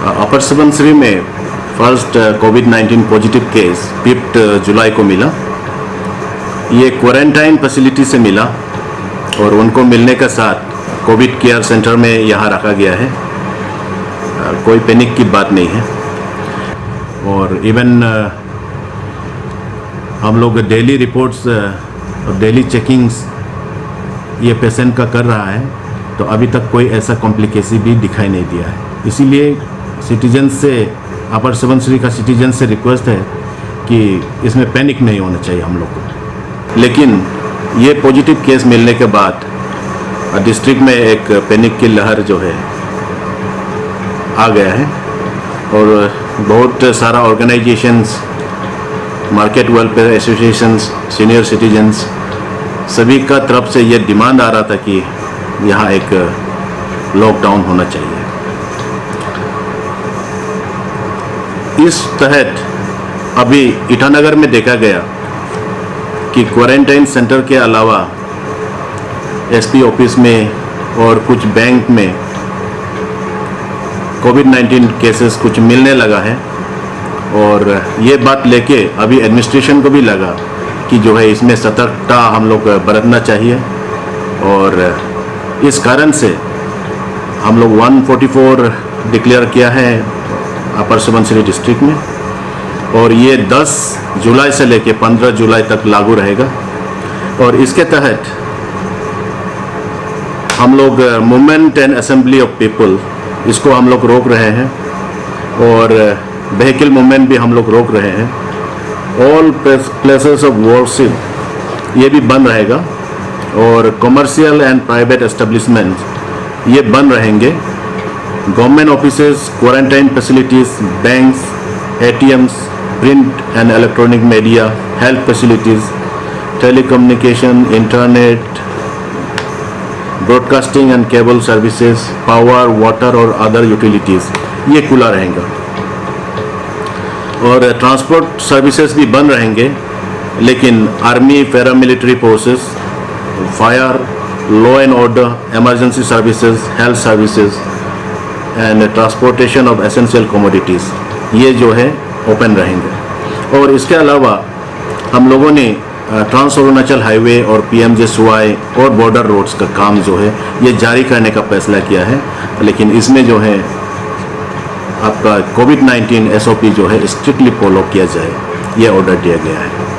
अपर सुबनसिरी में फर्स्ट कोविड-19 positive case 5 जुलाई को मिला। ये क्वारंटाइन फैसिलिटी से मिला और उनको मिलने के साथ कोविड केयर सेंटर में यहाँ रखा गया है। कोई पैनिक की बात नहीं है। और इवन हम लोग डेली रिपोर्ट्स और डेली चेकिंग्स ये पेशेंट का कर रहा है, तो अभी तक कोई ऐसा कॉम्प्लिकेशन भी दिखाई नहीं दिया है। इसीलिए सिटीजन से, अपर सुबनसिरी का सिटीजन से रिक्वेस्ट है कि इसमें पैनिक नहीं होना चाहिए हम लोग को। लेकिन ये पॉजिटिव केस मिलने के बाद डिस्ट्रिक्ट में एक पैनिक की लहर जो है आ गया है और बहुत सारा organisations, market welfare associations, senior citizens सभी का तरफ से ये डिमांड आ रहा था कि यहाँ एक लॉकडाउन होना चाहिए। इस तहत अभी ईटानगर में देखा गया कि क्वारंटाइन सेंटर के अलावा एसपी ऑफिस में और कुछ बैंक में कोविड-19 केसेस कुछ मिलने लगा है। और ये बात लेके अभी एडमिनिस्ट्रेशन को भी लगा कि जो है इसमें सतर्कता हम लोग बरतना चाहिए। और इस कारण से हम लोग 144 डिक्लेयर किया है अपर सुबनसिरी डिस्ट्रिक्ट में, और ये 10 जुलाई से लेके 15 जुलाई तक लागू रहेगा। और इसके तहत हम लोग movement and assembly of people, इसको हम लोग रोक रहे हैं और व्हीकल मूवमेंट भी हम लोग रोक रहे हैं। ऑल प्लेसेस ऑफ वर्शिप ये भी बंद रहेगा और कमर्शियल एंड प्राइवेट एस्टेब्लिशमेंट ये बंद रहेंगे। Government offices, quarantine facilities, banks, ATMs, print and electronic media, health facilities, telecommunication, internet, broadcasting and cable services, power, water और अदर यूटिलिटीज़ ये खुला रहेगा। और ट्रांसपोर्ट सर्विसेज भी बंद रहेंगे, लेकिन army, paramilitary forces, fire, law and order, emergency services, health services and transportation of essential commodities ये जो है ओपन रहेंगे। और इसके अलावा हम लोगों ने ट्रांस अरुणाचल हाईवे और PMJSY और बॉर्डर रोड्स का काम जो है ये जारी करने का फैसला किया है। लेकिन इसमें जो है आपका कोविड-19 SOP जो है स्ट्रिक्टली फॉलो किया जाए, ये ऑर्डर दिया गया है।